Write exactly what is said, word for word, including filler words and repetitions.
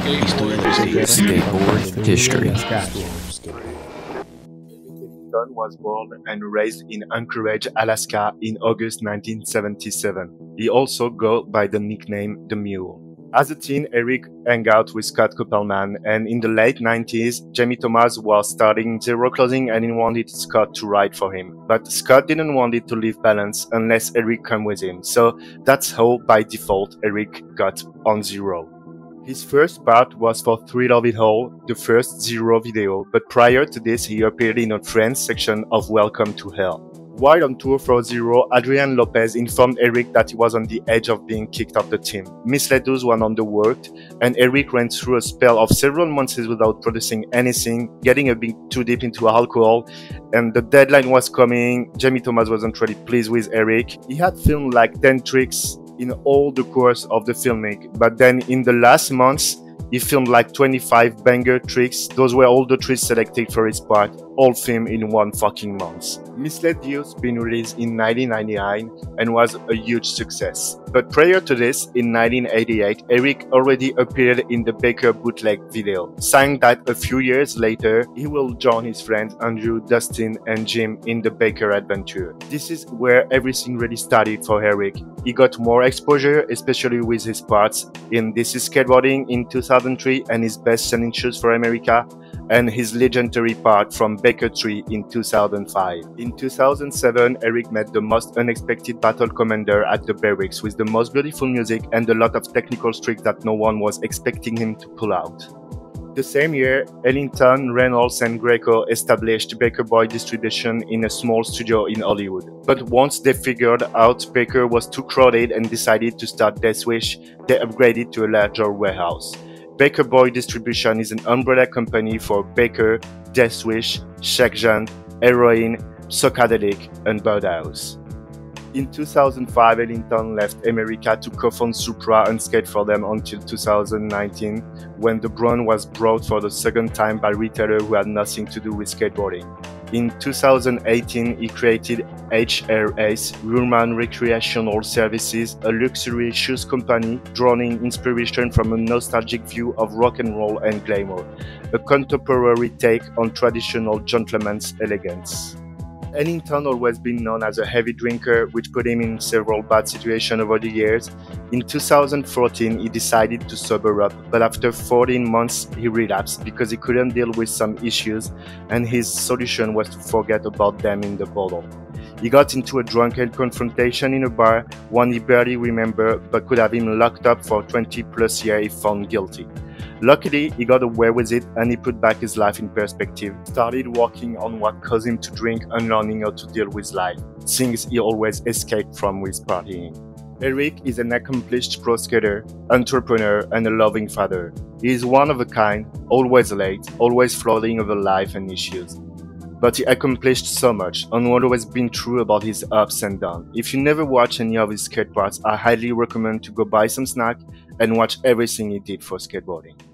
Skateboard history. Ellington was born and raised in Anchorage, Alaska in August nineteen seventy-seven. He also goes by the nickname The Mule. As a teen, Erik hung out with Scott Koppelman, and in the late nineties, Jamie Thomas was starting Zero Clothing and he wanted Scott to write for him. But Scott didn't want it to leave balance unless Erik came with him, so that's how, by default, Erik got on Zero. His first part was for Thrill of It All, the first Zero video, but prior to this he appeared in a Friends section of Welcome to Hell. While on tour for Zero, Adrian Lopez informed Erik that he was on the edge of being kicked off the team. Misled those who were underworked, and Erik ran through a spell of several months without producing anything, getting a bit too deep into alcohol, and the deadline was coming. Jamie Thomas wasn't really pleased with Erik. He had filmed like ten tricks in all the course of the filming, but then in the last months, he filmed like twenty-five banger tricks. Those were all the tricks selected for his part, all filmed in one fucking month. Misled You's been released in nineteen ninety-nine and was a huge success. But prior to this, in nineteen eighty-eight, Erik already appeared in the Baker bootleg video, saying that a few years later, he will join his friends Andrew, Dustin, and Jim in the Baker adventure. This is where everything really started for Erik. He got more exposure, especially with his parts in This Is Skateboarding in two thousand three and his best-selling shoes for America, and his legendary part from Baker three in two thousand five. In two thousand seven, Erik met the most unexpected battle commander at the barracks with the most beautiful music and a lot of technical tricks that no one was expecting him to pull out. The same year, Ellington, Reynolds and Greco established Baker Boy distribution in a small studio in Hollywood. But once they figured out Baker was too crowded and decided to start Death Wish, they upgraded to a larger warehouse. Baker Boy Distribution is an umbrella company for Baker, Death Wish, Shakejan, Heroin, Psychedelic, and Birdhouse. In two thousand five, Ellington left America to co-found Supra and skate for them until two thousand nineteen, when the brand was brought for the second time by retailers who had nothing to do with skateboarding. In two thousand eighteen, he created H R S, Ruhrman Recreational Services, a luxury shoes company drawing inspiration from a nostalgic view of rock and roll and glamour, a contemporary take on traditional gentleman's elegance. Ellington always been known as a heavy drinker, which put him in several bad situations over the years. In two thousand fourteen, he decided to sober up, but after fourteen months, he relapsed because he couldn't deal with some issues, and his solution was to forget about them in the bottle. He got into a drunken confrontation in a bar, one he barely remembered, but could have him locked up for twenty plus years if found guilty. Luckily, he got away with it and he put back his life in perspective, started working on what caused him to drink and learning how to deal with life, things he always escaped from with partying. Erik is an accomplished pro skater, entrepreneur, and a loving father. He is one of a kind, always late, always floating over life and issues. But he accomplished so much and always been true about his ups and downs. If you never watch any of his skate parts, I highly recommend to go buy some snack and watch everything he did for skateboarding.